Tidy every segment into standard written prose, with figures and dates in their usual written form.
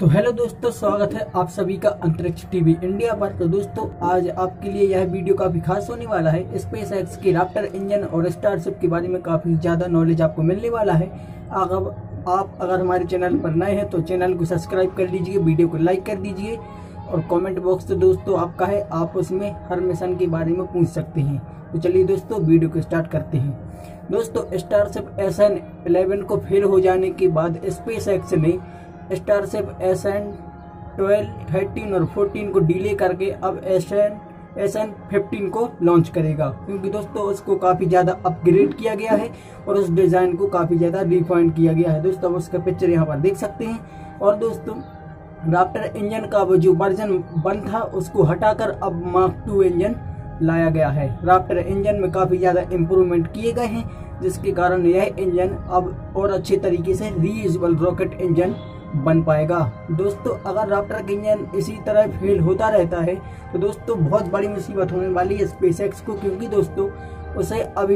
तो हेलो दोस्तों, स्वागत है आप सभी का अंतरिक्ष टीवी इंडिया पर। तो दोस्तों, आज आपके लिए यह वीडियो काफी खास होने वाला है। स्पेस एक्स के रैप्टर इंजन और स्टारशिप के बारे में काफी ज्यादा नॉलेज आपको मिलने वाला है। अगर हमारे चैनल पर नए हैं तो चैनल को सब्सक्राइब कर लीजिए, वीडियो को लाइक कर दीजिए और कमेंट बॉक्स तो दोस्तों आपका है, आप उसमें हर मिशन के बारे में पूछ सकते हैं। तो चलिए दोस्तों, वीडियो को स्टार्ट करते हैं। दोस्तों, स्टारशिप SN11 को फेल हो जाने के बाद स्पेस एक्स ने स्टारशिप SN12, 13 और 14 को डिले करके अब SN15 को लॉन्च करेगा, क्योंकि दोस्तों उसको काफी ज्यादा अपग्रेड किया गया है और उस डिजाइन को काफी ज्यादा रिफाइन किया गया है। दोस्तों, उसका पिक्चर यहाँ पर देख सकते हैं। और दोस्तों, रैप्टर इंजन का वो जो वर्जन 1 था उसको हटाकर अब मार्क 2 इंजन लाया गया है। रैप्टर इंजन में काफी ज्यादा इम्प्रूवमेंट किए गए हैं, जिसके कारण यह इंजन अब और अच्छे तरीके से रीयूजेबल रॉकेट इंजन बन पाएगा। दोस्तों, अगर रैप्टर का इंजन इसी तरह फेल होता रहता है तो दोस्तों बहुत बड़ी मुसीबत होने वाली है स्पेसएक्स को, क्योंकि दोस्तों उसे अभी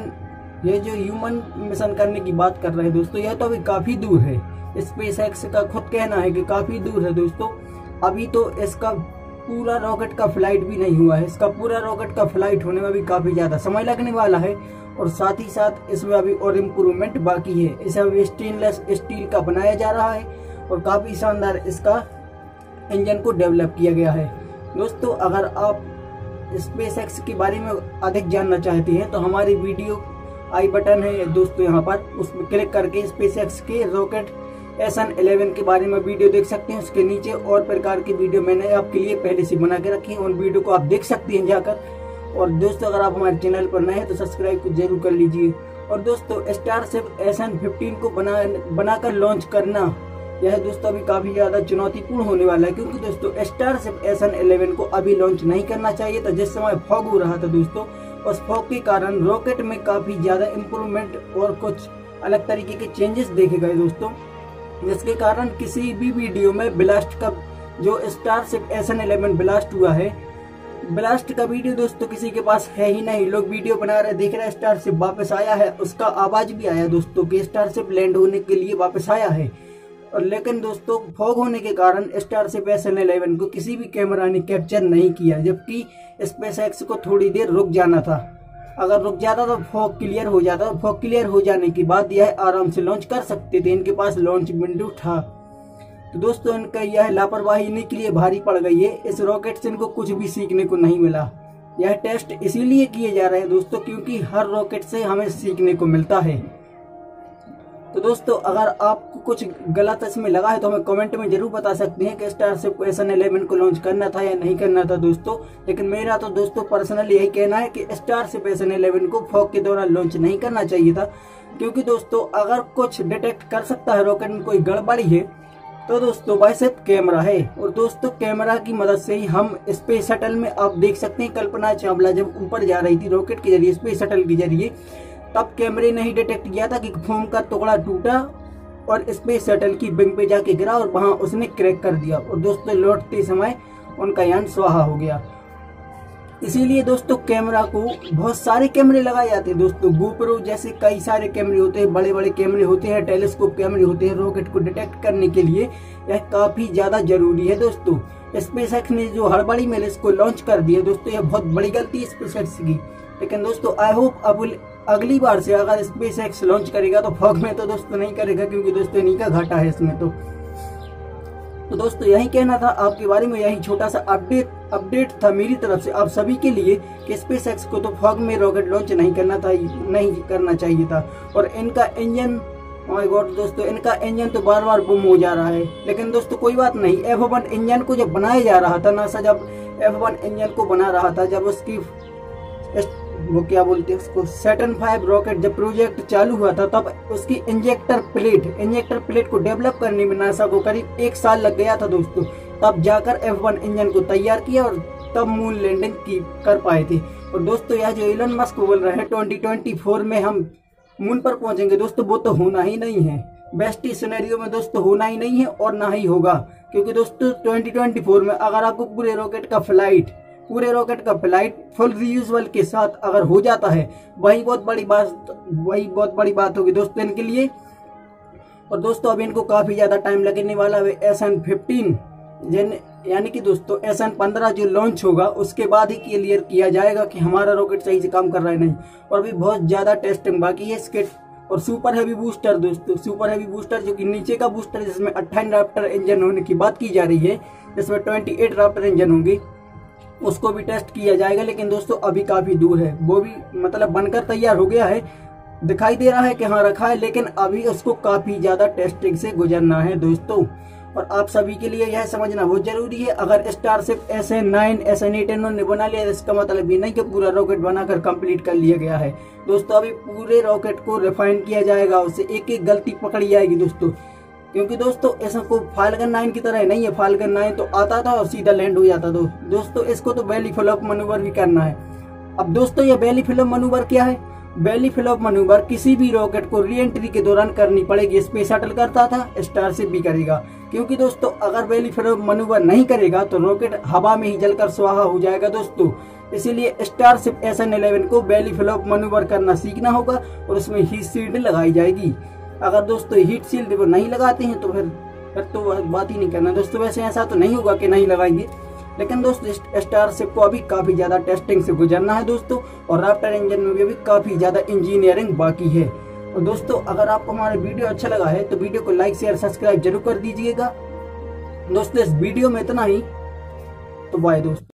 ह्यूमन मिशन करने की बात कर रहे हैं दोस्तों, यह तो अभी काफी दूर है। स्पेसएक्स का खुद कहना है कि काफी दूर है दोस्तों। अभी तो इसका पूरा रॉकेट का फ्लाइट भी नहीं हुआ है। इसका पूरा रॉकेट का फ्लाइट होने में भी काफी ज्यादा समय लगने वाला है और साथ ही साथ इसमें अभी और इम्प्रूवमेंट बाकी है। इसे अभी स्टेनलेस स्टील का बनाया जा रहा है और काफी शानदार इसका इंजन को डेवलप किया गया है। दोस्तों, अगर आप स्पेसएक्स के बारे में अधिक जानना चाहते हैं तो हमारी वीडियो आई बटन है दोस्तों, यहाँ पर उसमें क्लिक करके स्पेसएक्स के रॉकेट SN11 के बारे में वीडियो देख सकते हैं। उसके नीचे और प्रकार की वीडियो मैंने आपके लिए पहले से बना के रखी है, उन वीडियो को आप देख सकते हैं जाकर। और दोस्तों, अगर आप हमारे चैनल पर नए हैं तो सब्सक्राइब जरूर कर लीजिए। और दोस्तों, स्टारशिप SN15 को बनाकर लॉन्च करना, यह दोस्तों अभी काफी ज्यादा चुनौतीपूर्ण होने वाला है, क्योंकि दोस्तों स्टारशिप SN11 को अभी लॉन्च नहीं करना चाहिए था। जिस समय फॉग हो रहा था दोस्तों, उस फॉग के कारण रॉकेट में काफी ज्यादा इम्प्रूवमेंट और कुछ अलग तरीके के चेंजेस देखे गए दोस्तों, जिसके कारण किसी भी वीडियो में ब्लास्ट का जो स्टारशिप SN11 ब्लास्ट हुआ है, ब्लास्ट का वीडियो दोस्तों किसी के पास है ही नहीं। लोग वीडियो बना रहे, देख रहे स्टारशिप वापस आया है, उसका आवाज भी आया दोस्तों कि स्टारशिप लैंड होने के लिए वापस आया है। और लेकिन दोस्तों फॉग होने के कारण स्टारशिप SN11 को किसी भी कैमरा ने कैप्चर नहीं किया, जबकि स्पेसएक्स को थोड़ी देर रुक जाना था। अगर रुक जाता तो फॉग क्लियर हो जाता। फॉग क्लियर हो जाने के बाद यह आराम से लॉन्च कर सकते थे, इनके पास लॉन्च विंडो था। तो दोस्तों, इनका यह लापरवाही इनके लिए भारी पड़ गई है। इस रॉकेट से इनको कुछ भी सीखने को नहीं मिला। यह टेस्ट इसीलिए किए जा रहे हैं दोस्तों, क्योंकि हर रॉकेट से हमें सीखने को मिलता है। तो दोस्तों, अगर आपको कुछ गलत इसमें लगा है तो हमें कमेंट में जरूर बता सकते हैं कि स्टारशिप को SN11 को लॉन्च करना था या नहीं करना था दोस्तों। लेकिन मेरा तो दोस्तों पर्सनली यही कहना है कि स्टारशिप SN11 को फॉग के दौरान लॉन्च नहीं करना चाहिए था, क्योंकि दोस्तों अगर कुछ डिटेक्ट कर सकता है रॉकेट में कोई गड़बड़ी है तो दोस्तों वह सिर्फ कैमरा है। और दोस्तों, कैमरा की मदद से ही हम स्पेस शटल में आप देख सकते हैं, कल्पना चावला जब ऊपर जा रही थी रॉकेट के जरिए, स्पेस शटल के जरिए, तब कैमरे ने ही डिटेक्ट किया था कि फोम का टुकड़ा टूटा और स्पेस शटल की विंग पे जाके गिरा और वहां उसने क्रैक कर दिया। और दोस्तों, लौटते समय उनका यान स्वाहा हो गया। इसीलिए दोस्तों कैमरा को बहुत सारे कैमरे लगाए जाते हैं दोस्तों। गोप्रो जैसे कई सारे कैमरे होते हैं, बड़े बड़े कैमरे होते हैं, टेलीस्कोप कैमरे होते हैं रॉकेट को डिटेक्ट करने के लिए। यह काफी ज्यादा जरूरी है दोस्तों। स्पेसएक्स ने जो हड़बड़ी में इसको लॉन्च कर दिया दोस्तों, यह बहुत बड़ी गलती है स्पेसएक्स की। लेकिन दोस्तों आई होप अब अगली बार से अगर स्पेसएक्स लॉन्च करेगा तो फॉग में तो दोस्तों नहीं करेगा, क्योंकि दोस्तों इन्हीं का घाटा है इसमें। तो दोस्तों यही कहना था आपके बारे में, यही छोटा सा अपडेट था मेरी तरफ से आप सभी के लिए कि स्पेसएक्स को तो फॉग में रॉकेट लॉन्च नहीं करना चाहिए था। और इनका इंजन, माय गॉड दोस्तों, इनका इंजन तो बार बार गुम हो जा रहा है। लेकिन दोस्तों कोई बात नहीं, F1 इंजन को जब बनाया जा रहा था, नासा जब F1 इंजन को बना रहा था, जब उसकी वो क्या बोलते हैं उसको, सैटर्न 5 रॉकेट जब प्रोजेक्ट चालू हुआ था, तब उसकी इंजेक्टर प्लेट को डेवलप करने में नासा को करीब 1 साल लग गया था दोस्तों। तब जाकर F1 इंजन को तैयार किया और तब मून लैंडिंग कर पाए थे। और दोस्तों, यह जो इलोन मस्क बोल रहे हैं 2024 में हम मून पर पहुंचेंगे दोस्तों, वो तो होना ही नहीं है। बेस्ट सिनेरियो में दोस्तों होना ही नहीं है और ना ही होगा, क्योंकि दोस्तों 2024 में अगर आपको पूरे रॉकेट का फ्लाइट फुल रीयूजेबल के साथ अगर हो जाता है, वही बहुत बड़ी बात होगी दोस्तों इनके लिए। और दोस्तों अभी इनको काफी ज्यादा टाइम लगने वाला है। SN15 यानी कि दोस्तों SN15 जो लॉन्च होगा उसके बाद ही क्लियर किया जाएगा कि हमारा रॉकेट सही से काम कर रहा है नहीं। और अभी बहुत ज्यादा टेस्टिंग बाकी है इसके। और सुपर हैवी बूस्टर दोस्तों, सुपर हैवी बूस्टर जो कि नीचे का बूस्टर जिसमें 28 राप्टर इंजन होने की बात की जा रही है, जिसमें 28 राप्टर इंजन होंगे, उसको भी टेस्ट किया जाएगा। लेकिन दोस्तों अभी काफी दूर है, वो भी मतलब बनकर तैयार हो गया है, दिखाई दे रहा है कि हाँ रखा है, लेकिन अभी उसको काफी ज्यादा टेस्टिंग से गुजरना है दोस्तों। और आप सभी के लिए यह समझना बहुत जरूरी है, अगर स्टारशिप SN9 SN8 इन्होंने बना लिया, इसका मतलब ये नहीं कि पूरा रॉकेट बनाकर कंप्लीट कर लिया गया है दोस्तों। अभी पूरे रॉकेट को रिफाइन किया जाएगा, उससे एक एक गलती पकड़ी जाएगी दोस्तों। क्योंकि दोस्तों ऐसा को फाल्कन 9 की तरह नहीं है, फाल्कन 9 तो आता था और सीधा लैंड हो जाता था दोस्तों। इसको तो बेली फ्लॉप मैन्यूवर भी करना है। अब दोस्तों ये बेली फ्लॉप मैन्यूवर क्या है? बेली फ्लॉप मैन्यूवर किसी भी रॉकेट को री एंट्री के दौरान करनी पड़ेगी। स्पेस शटल करता था, स्टारशिप भी करेगा। क्योंकि दोस्तों अगर बेली फ्लॉप मैन्यूवर नहीं करेगा तो रॉकेट हवा में ही जलकर स्वाहा हो जाएगा दोस्तों। इसीलिए स्टारशिप SN11 को बेली फ्लॉप मैन्यूवर करना सीखना होगा और उसमें हीट शील्ड लगाई जाएगी। अगर दोस्तों हीट शील्ड वो नहीं लगाते हैं तो फिर तो बात ही नहीं करना दोस्तों। वैसे ऐसा तो नहीं होगा कि नहीं लगाएंगे, लेकिन दोस्तों स्टारशिप को अभी काफी ज्यादा टेस्टिंग से गुजरना है दोस्तों। और राप्टर इंजन में भी काफी ज्यादा इंजीनियरिंग बाकी है। और दोस्तों अगर आपको हमारा वीडियो अच्छा लगा है तो वीडियो को लाइक शेयर सब्सक्राइब जरूर कर दीजिएगा दोस्तों। इस वीडियो में इतना ही, तो बाय दोस्तों।